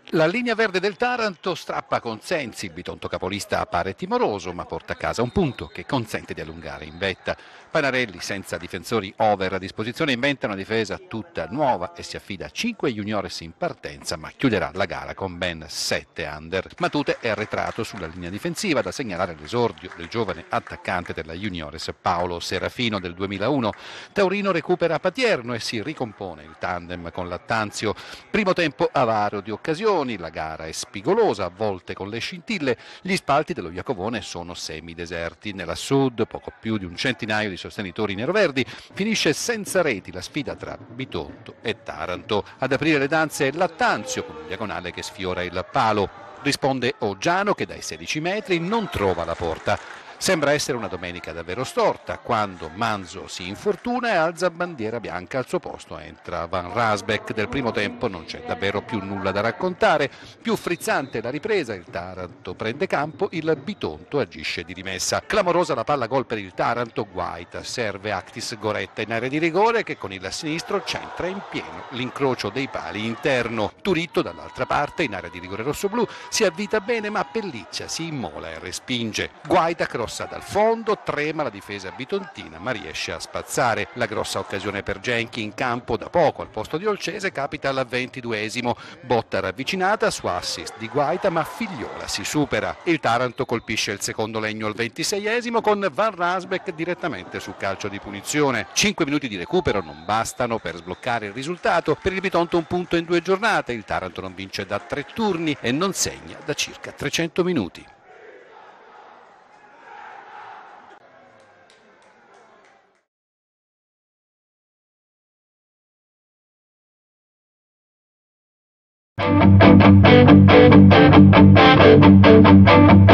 La linea verde del Taranto strappa con Sensi, il bitonto capolista appare timoroso ma porta a casa un punto che consente di allungare in vetta. Panarelli, senza difensori over a disposizione, inventa una difesa tutta nuova e si affida a 5 juniores in partenza, ma chiuderà la gara con ben 7 under. Matute è arretrato sulla linea difensiva, da segnalare l'esordio del giovane attaccante della juniores Paolo Serafino del 2001. Taurino recupera Patierno e si ricompone il tandem con Lattanzio. Primo tempo avaro di occasioni, la gara è spigolosa, a volte con le scintille. Gli spalti dello Iacovone sono semideserti. Nella Sud, poco più di un centinaio di sostenitori neroverdi. Finisce senza reti la sfida tra Bitonto e Taranto. Ad aprire le danze è Lattanzio con un diagonale che sfiora il palo. Risponde Oggiano che dai 16 metri non trova la porta. Sembra essere una domenica davvero storta, quando Manzo si infortuna e alza bandiera bianca. Al suo posto entra Van Rasbeck. Del primo tempo non c'è davvero più nulla da raccontare. Più frizzante la ripresa, il Taranto prende campo, il Bitonto agisce di rimessa. Clamorosa la palla gol per il Taranto, Guaita serve Actis Goretta in area di rigore che con il sinistro centra in pieno l'incrocio dei pali interno. Turitto dall'altra parte in area di rigore rossoblù si avvita bene ma Pelliccia si immola e respinge. Guaita crossa dal fondo, trema la difesa bitontina ma riesce a spazzare. La grossa occasione per Genchi in campo da poco al posto di Olcese capita al 22esimo. Botta ravvicinata su assist di Guaita ma Figliola si supera. Il Taranto colpisce il secondo legno al 26esimo con Van Rasbeck direttamente su calcio di punizione. 5 minuti di recupero non bastano per sbloccare il risultato. Per il Bitonto un punto in 2 giornate. Il Taranto non vince da 3 turni e non segna da circa 300 minuti. Thank you.